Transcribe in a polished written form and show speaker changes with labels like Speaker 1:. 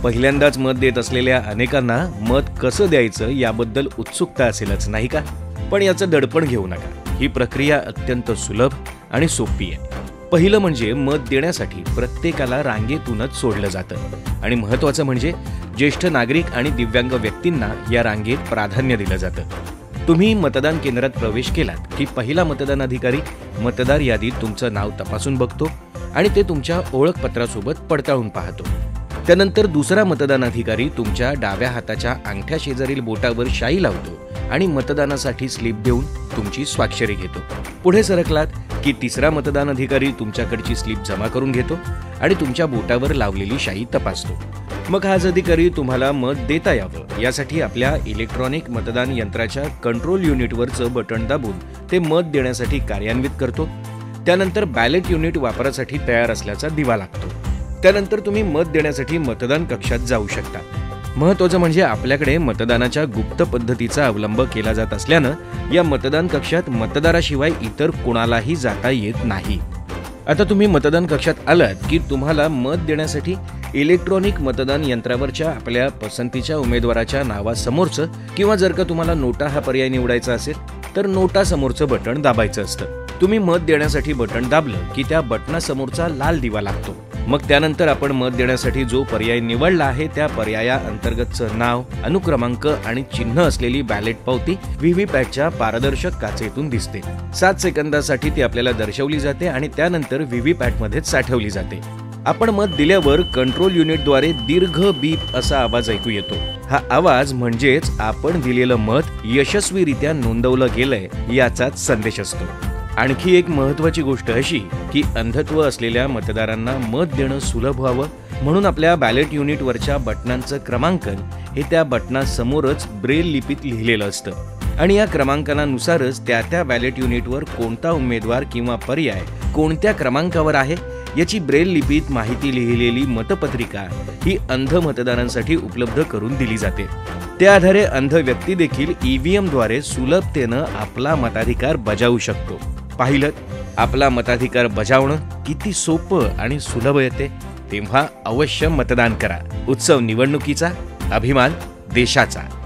Speaker 1: पहिल्यांदाच मत देत असलेल्या अनेकांना मत कसं द्यायचं याबद्दल उत्सुकता असेलच, नाही का? पण याचं दडपण घेऊ नका. ही प्रक्रिया अत्यंत सुलभ आणि सोपी आहे. पहिलं म्हणजे मत देण्यासाठी प्रत्येकाला रांगेतूनच सोडलं जातं आणि महत्त्वाचं म्हणजे ज्येष्ठ नागरिक आणि दिव्यांग व्यक्तींना या रांगेत प्राधान्य दिलं जातं. तुम्ही मतदान केंद्रात प्रवेश केलात की पहिला मतदान अधिकारी मतदार यादीत तुमचं नाव तपासून बघतो आणि ते तुमच्या ओळखपत्रासोबत पडताळून पाहतो. त्यानंतर दुसरा मतदान अधिकारी तुमच्या डाव्या हाताच्या अंगठ्या शेजारील बोटावर शाई लावतो आणि मतदानासाठी स्लिप देऊन तुमची स्वाक्षरी घेतो. पुढे सरकलात की तिसरा मतदान अधिकारी तुमच्याकडची स्लिप जमा करून घेतो आणि तुमच्या बोटावर लावलेली शाई तपासतो. मग हाच अधिकारी तुम्हाला मत देता यावं यासाठी आपल्या इलेक्ट्रॉनिक मतदान यंत्राच्या कंट्रोल युनिटवरचं बटण दाबून ते मत देण्यासाठी कार्यान्वित करतो. त्यानंतर बॅलेट युनिट वापरासाठी तयार असल्याचा दिवा लागतो. त्यानंतर तुम्ही मत देण्यासाठी मतदान कक्षात जाऊ शकता. महत्त्वाचं म्हणजे आपल्याकडे मतदानाच्या गुप्त पद्धतीचा अवलंब केला जात असल्यानं या मतदान कक्षात मतदाराशिवाय इतर कोणालाही जाता येत नाही. आता तुम्ही मतदान कक्षात आलात की तुम्हाला मत देण्यासाठी इलेक्ट्रॉनिक मतदान यंत्रावरच्या आपल्या पसंतीच्या उमेदवाराच्या नावासमोरचं किंवा जर का तुम्हाला नोटा हा पर्याय निवडायचा असेल तर नोटा समोरचं बटण दाबायचं असतं. तुम्ही मत देण्यासाठी बटण दाबलं की त्या बटनासमोरचा लाल दिवा लागतो. मग त्यानंतर आपण मत देण्यासाठी जो पर्याय निवडला आहे त्या पर्याया अंतर्गतचं नाव, अनुक्रमांक आणि चिन्ह असलेली बॅलेट पावती व्हीव्हीपॅटच्या पारदर्शक काचेतून दिसते. 7 सेकंदासाठी ती आपल्याला दर्शवली जाते आणि त्यानंतर व्हीव्हीपॅटमध्येच साठवली जाते. आपण मत दिल्यावर कंट्रोल युनिटद्वारे दीर्घ बीप असा आवाज ऐकू येतो. हा आवाज म्हणजेच आपण दिलेलं मत यशस्वीरित्या नोंदवलं गेलंय याचाच संदेश असतो. आणखी एक महत्त्वाची गोष्ट अशी की अंधत्व असलेल्या मतदारांना मत देणं सुलभ व्हावं म्हणून आपल्या बॅलेट युनिटवरच्या बटनांचं क्रमांकन हे त्या बटनासमोरच ब्रेल लिपीत लिहिलेलं असतं आणि या क्रमांकनानुसारच त्या बॅलेट युनिटवर कोणता उमेदवार किंवा पर्याय कोणत्या क्रमांकावर आहे याची ब्रेल लिपीत माहिती लिहिलेली मतपत्रिका ही अंध मतदारांसाठी उपलब्ध करून दिली जाते. त्या आधारे अंध व्यक्ती देखील ईव्हीएमद्वारे सुलभतेनं आपला मताधिकार बजावू शकतो. पाहिलं, आपला मताधिकार बजावणं किती सोपं आणि सुलभ येते. तेव्हा अवश्य मतदान करा. उत्सव निवडणुकीचा, अभिमान देशाचा.